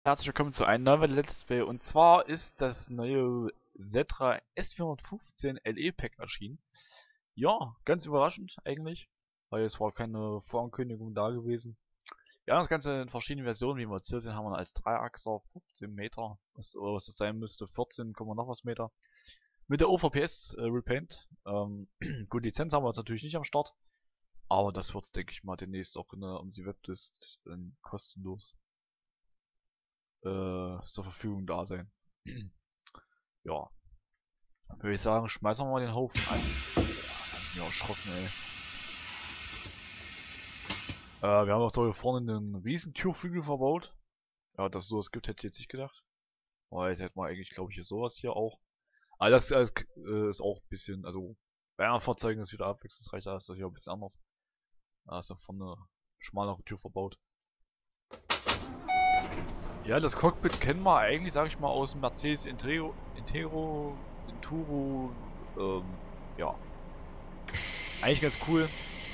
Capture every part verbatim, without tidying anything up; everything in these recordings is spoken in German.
Herzlich willkommen zu einem neuen Let's Play, und zwar ist das neue Setra S vierhundertfünfzehn L E Pack erschienen. Ja, ganz überraschend eigentlich, weil es war keine Vorankündigung da gewesen. Ja, das Ganze in verschiedenen Versionen, wie wir jetzt hier sehen, haben wir als Dreiachser fünfzehn Meter, was, oder was das sein müsste, vierzehn, noch was Meter. Mit der O V P S äh, Repaint. Ähm, gut, Lizenz haben wir jetzt natürlich nicht am Start, aber das wird, denke ich mal, demnächst auch in der um die Webdist dann kostenlos äh, zur Verfügung da sein. Ja, würde ich sagen, schmeißen wir mal den Haufen an. Ja, erschrocken, ey. Äh, wir haben auch so hier vorne einen riesen Türflügel verbaut. Ja, dass es sowas gibt, hätte ich jetzt nicht gedacht. Aber jetzt hätten wir eigentlich, glaube ich, hier sowas hier auch. Aber das, das äh, ist auch ein bisschen, also bei anderen Fahrzeugen ist wieder abwechslungsreich, da ist das hier ein bisschen anders. Da ist da vorne eine schmalere Tür verbaut. Ja, das Cockpit kennen wir eigentlich, sag ich mal, aus dem Mercedes Intero, Intero, Inturo, ähm, ja. Eigentlich ganz cool.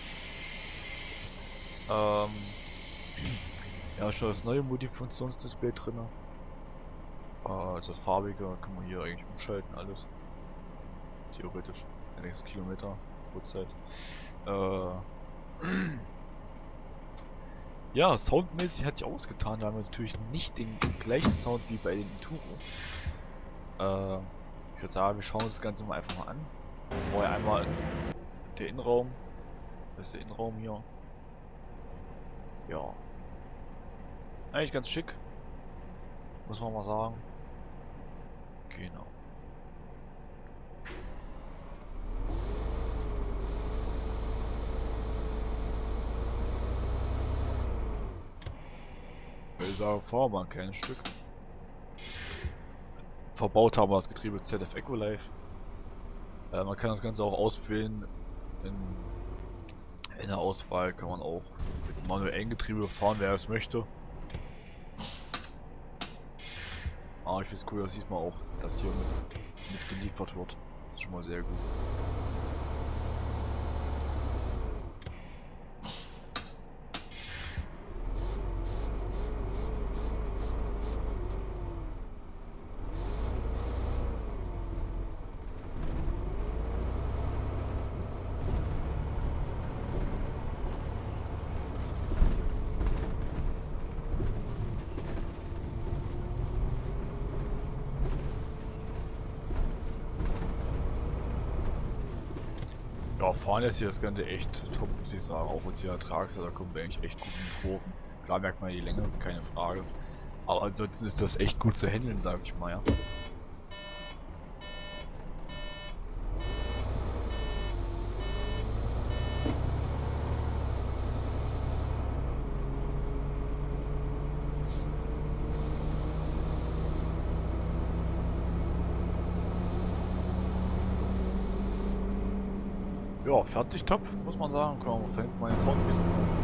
Ähm, ja, schon das neue Multifunktionsdisplay drin. Äh, das farbige kann man hier eigentlich umschalten, alles. Theoretisch. sechs Kilometer pro Zeit. Äh, ja, soundmäßig hat sich ausgetan. Da haben wir natürlich nicht den gleichen Sound wie bei den Inturo. Äh, ich würde sagen, wir schauen uns das Ganze mal einfach mal an. Vorher einmal der Innenraum. Das ist der Innenraum hier. Ja. Eigentlich ganz schick. Muss man mal sagen. Genau. Ich würde sagen, fahren wir ein kleines Stück. Verbaut haben wir das Getriebe Z F Eco Live. Äh, man kann das Ganze auch auswählen. In, in der Auswahl kann man auch mit manuellen Getriebe fahren, wer es möchte. Aber ich finde es cool, das sieht man auch, dass hier mit, mit geliefert wird. Das ist schon mal sehr gut. Ja, fahren ist hier das Ganze echt top, muss ich sagen. Auch jetzt hier Ertrag, da kommt wir eigentlich echt gut in die Kurven. Klar merkt man die Länge, keine Frage. Aber ansonsten ist das echt gut zu handeln, sag ich mal, ja. Ja, fertig top, muss man sagen. Können wir mal meine Sound ein bisschen.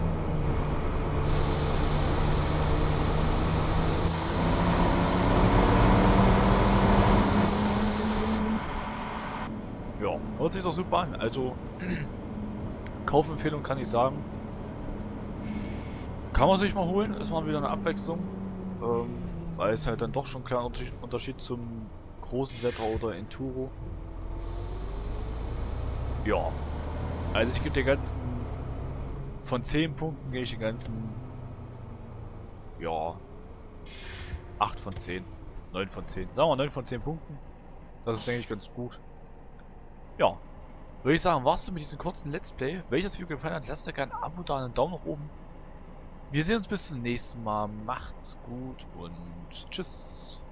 Ja, hört sich doch super an. Also, Kaufempfehlung kann ich sagen. Kann man sich mal holen, ist mal wieder eine Abwechslung. Ähm, weil es halt dann doch schon ein kleiner Unterschied zum großen Setra oder Enduro. Ja. Also ich gebe den ganzen, von zehn Punkten gehe ich den ganzen, ja, acht von zehn, neun von zehn, sagen wir neun von zehn Punkten. Das ist, denke ich, ganz gut. Ja, würde ich sagen, war's mit diesem kurzen Let's Play. Wenn euch das Video gefallen hat, lasst gerne ein Abo da, einen Daumen nach oben. Wir sehen uns bis zum nächsten Mal, macht's gut und tschüss.